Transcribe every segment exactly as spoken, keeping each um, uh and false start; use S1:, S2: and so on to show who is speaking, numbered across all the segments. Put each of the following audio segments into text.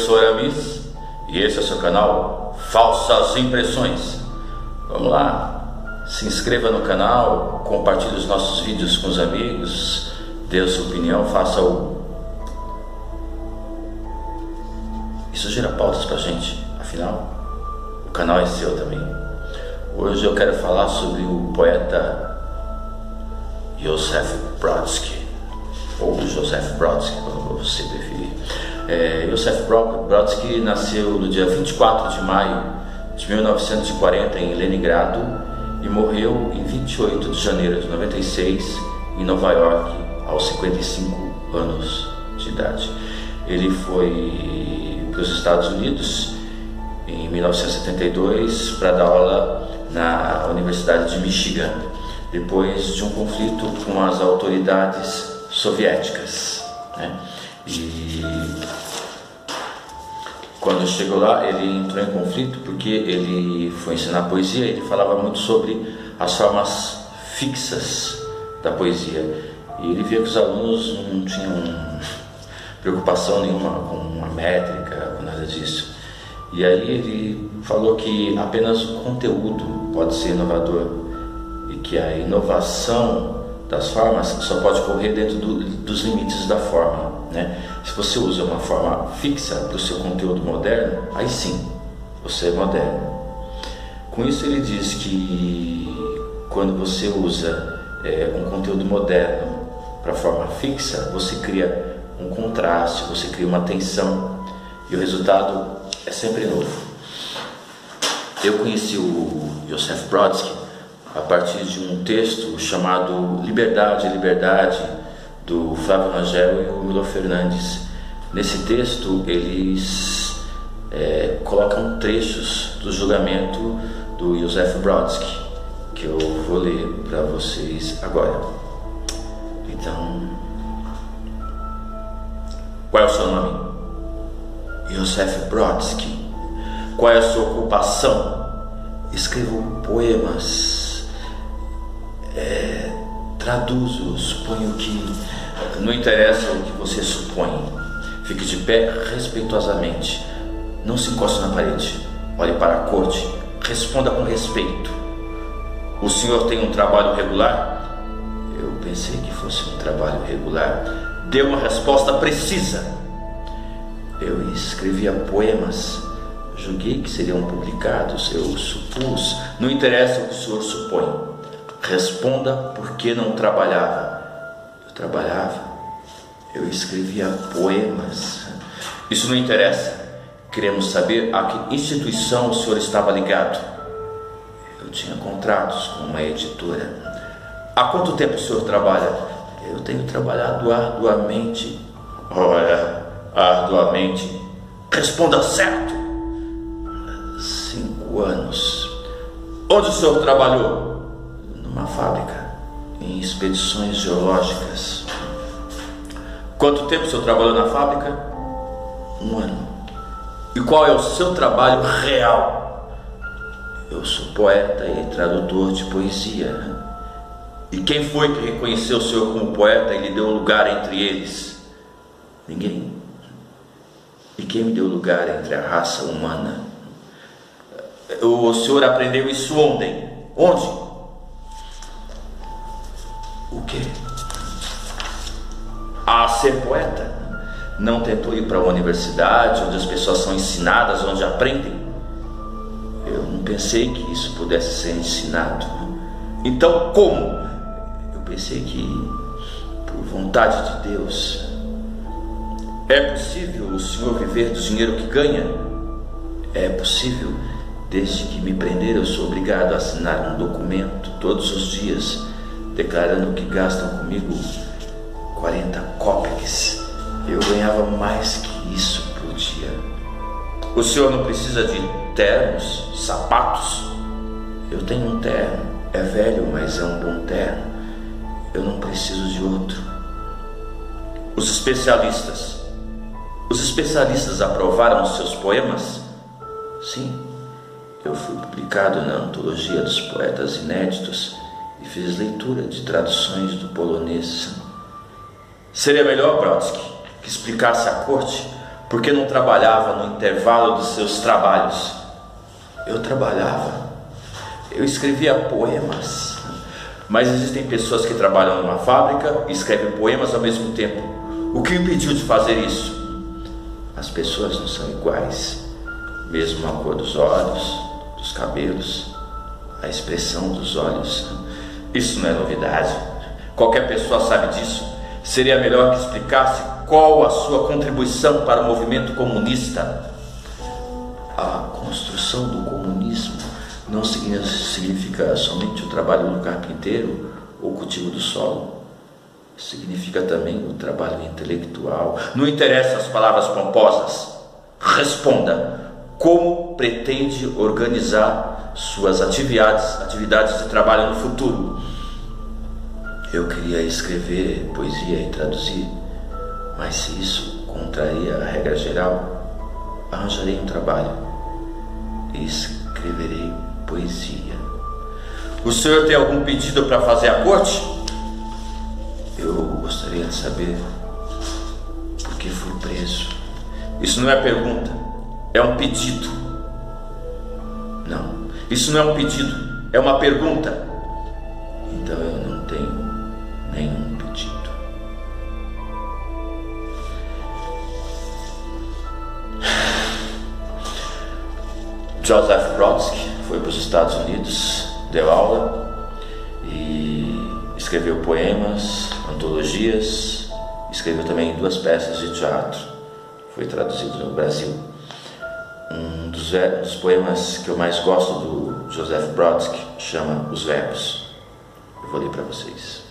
S1: sou Aramis e esse é o seu canal Falsas Impressões. Vamos lá, se inscreva no canal, compartilhe os nossos vídeos com os amigos, dê a sua opinião, faça o... Isso gera pautas pra gente, afinal, o canal é seu também. Hoje eu quero falar sobre o poeta Joseph Brodsky, ou Joseph Brodsky, como você preferir. É, Joseph Brodsky nasceu no dia vinte e quatro de maio de mil novecentos e quarenta em Leningrado e morreu em vinte e oito de janeiro de noventa e seis em Nova York, aos cinquenta e cinco anos de idade. Ele foi para os Estados Unidos em mil novecentos e setenta e dois para dar aula na Universidade de Michigan, depois de um conflito com as autoridades soviéticas, né? E quando chegou lá, ele entrou em conflito porque ele foi ensinar poesia. Ele falava muito sobre as formas fixas da poesia e ele via que os alunos não tinham preocupação nenhuma com a métrica, com nada disso. E aí ele falou que apenas o conteúdo pode ser inovador e que a inovação das formas só pode ocorrer dentro do, dos limites da forma, né? Se você usa uma forma fixa para o seu conteúdo moderno, aí sim, você é moderno. Com isso ele diz que quando você usa é, um conteúdo moderno para forma fixa, você cria um contraste, você cria uma tensão e o resultado é sempre novo. Eu conheci o Joseph Brodsky a partir de um texto chamado Liberdade, Liberdade, do Flávio Rangel e o Milo Fernandes. Nesse texto eles é, colocam trechos do julgamento do Joseph Brodsky, que eu vou ler para vocês agora. Então, qual é o seu nome? Joseph Brodsky. Qual é a sua ocupação? Escrevo poemas. É, traduzo, suponho que... Não interessa o que você supõe. Fique de pé respeitosamente. Não se encoste na parede. Olhe para a corte. Responda com respeito. O senhor tem um trabalho regular? Eu pensei que fosse um trabalho regular. Dê uma resposta precisa. Eu escrevia poemas. Julguei que seriam publicados. Eu supus. Não interessa o que o senhor supõe. Responda por que não trabalhava. Eu trabalhava. Eu escrevia poemas. Isso não interessa. Queremos saber a que instituição o senhor estava ligado. Eu tinha contratos com uma editora. Há quanto tempo o senhor trabalha? Eu tenho trabalhado arduamente. Ora, arduamente. Responda certo. Cinco anos. Onde o senhor trabalhou? Numa fábrica, em expedições geológicas. Quanto tempo o senhor trabalhou na fábrica? Um ano. E qual é o seu trabalho real? Eu sou poeta e tradutor de poesia. E quem foi que reconheceu o senhor como poeta e lhe deu lugar entre eles? Ninguém. E quem me deu lugar entre a raça humana? O senhor aprendeu isso ontem? Onde? O quê? A ser poeta. Não tentou ir para uma universidade onde as pessoas são ensinadas, onde aprendem? Eu não pensei que isso pudesse ser ensinado. Então como? Eu pensei que por vontade de Deus. É possível o senhor viver do dinheiro que ganha? É possível. Desde que me prenderam, eu sou obrigado a assinar um documento todos os dias declarando que gastam comigo quarenta cópeques. Eu ganhava mais que isso por dia. O senhor não precisa de ternos, sapatos? Eu tenho um terno. É velho, mas é um bom terno. Eu não preciso de outro. Os especialistas. Os especialistas aprovaram os seus poemas? Sim. Eu fui publicado na Antologia dos Poetas Inéditos e fiz leitura de traduções do polonês. Seria melhor, Brodsky, que explicasse à corte Por que não trabalhava no intervalo dos seus trabalhos? Eu trabalhava, eu escrevia poemas. Mas existem pessoas que trabalham numa fábrica e escrevem poemas ao mesmo tempo. O que impediu de fazer isso? As pessoas não são iguais, mesmo a cor dos olhos, dos cabelos, a expressão dos olhos. Isso não é novidade. Qualquer pessoa sabe disso. Seria melhor que explicasse qual a sua contribuição para o movimento comunista. A construção do comunismo não significa somente o trabalho do carpinteiro ou o cultivo do solo. Significa também o trabalho intelectual. Não interessa as palavras pomposas. Responda. Como pretende organizar suas atividades, atividades de trabalho no futuro? Eu queria escrever poesia e traduzir, mas se isso contraria a regra geral, arranjarei um trabalho e escreverei poesia. O senhor tem algum pedido para fazer à corte? Eu gostaria de saber por que fui preso. Isso não é pergunta, é um pedido. Não, isso não é um pedido, é uma pergunta. Então eu não tenho nenhum pedido. Joseph Brodsky foi para os Estados Unidos, deu aula e escreveu poemas, antologias, escreveu também duas peças de teatro. Foi traduzido no Brasil. Um dos, um dos poemas que eu mais gosto do Joseph Brodsky chama Os Verbos. Eu vou ler para vocês.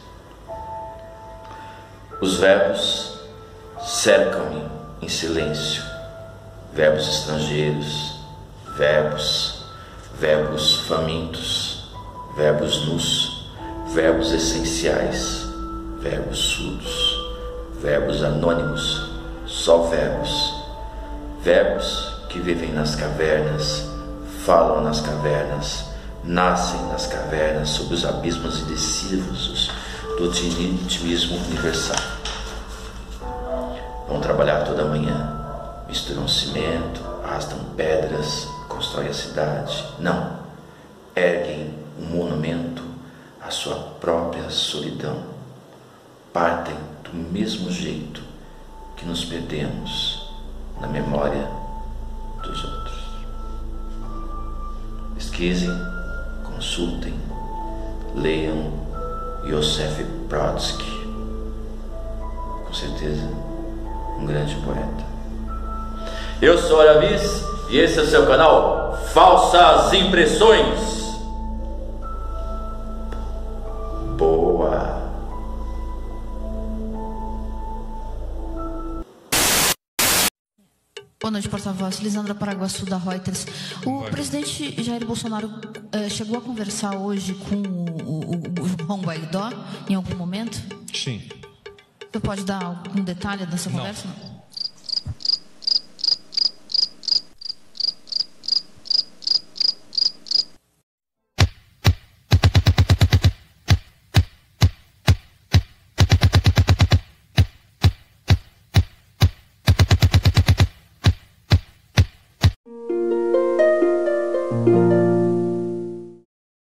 S1: Os verbos cercam-me em silêncio, verbos estrangeiros, verbos, verbos famintos, verbos nus, verbos essenciais, verbos surdos, verbos anônimos, só verbos, verbos que vivem nas cavernas, falam nas cavernas, nascem nas cavernas sob os abismos indecisos do otimismo universal. Vão trabalhar toda manhã, misturam cimento, arrastam pedras, constroem a cidade. Não, erguem um monumento à sua própria solidão. Partem do mesmo jeito que nos perdemos na memória dos outros. Pesquisem, consultem, leiam Joseph Brodsky, com certeza um grande poeta. Eu sou Aramis e esse é o seu canal Falsas Impressões. Boa.
S2: Boa noite, porta-voz. Lisandra Paraguaçu, da Reuters. O presidente Jair Bolsonaro eh, chegou a conversar hoje com o, o, o Juan Guaidó em algum momento?
S3: Sim.
S2: Você pode dar algum detalhe dessa
S3: Não.
S2: conversa?